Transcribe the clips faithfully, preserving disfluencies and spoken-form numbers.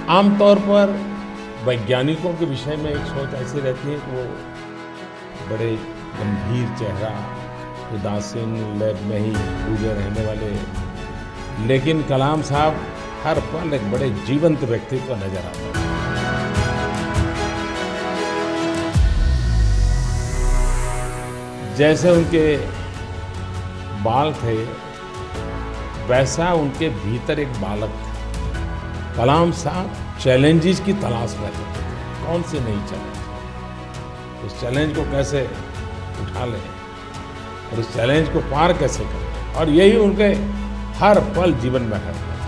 आमतौर पर वैज्ञानिकों के विषय में एक सोच ऐसी रहती है कि वो बड़े गंभीर चेहरा, उदासीन, लैब में ही डूबे रहने वाले, लेकिन कलाम साहब हर पल एक बड़े जीवंत व्यक्तित्व नजर आते हैं। जैसे उनके बाल थे, वैसा उनके भीतर एक बालक था। कलाम साहब चैलेंजेस की तलाश में रहते थे। कौन सी नई चैलेंज, उस चैलेंज को कैसे उठा लें और उस चैलेंज को पार कैसे करें, और यही उनके हर पल जीवन में रहता था।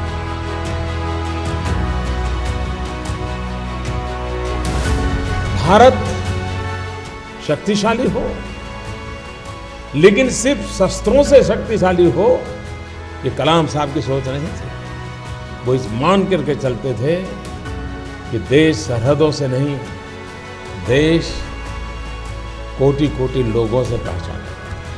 भारत शक्तिशाली हो, लेकिन सिर्फ शस्त्रों से शक्तिशाली हो, ये कलाम साहब की सोच नहीं थी। वो इस मान करके चलते थे कि देश सरहदों से नहीं, देश कोटि कोटि लोगों से पहचाने।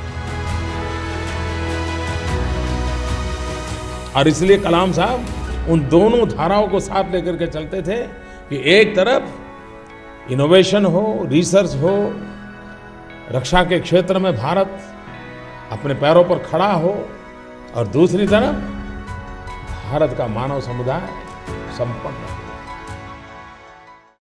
और इसलिए कलाम साहब उन दोनों धाराओं को साथ लेकर के चलते थे कि एक तरफ इनोवेशन हो, रिसर्च हो, रक्षा के क्षेत्र में भारत अपने पैरों पर खड़ा हो, और दूसरी तरफ भारत का मानव समुदाय संपन्न हो।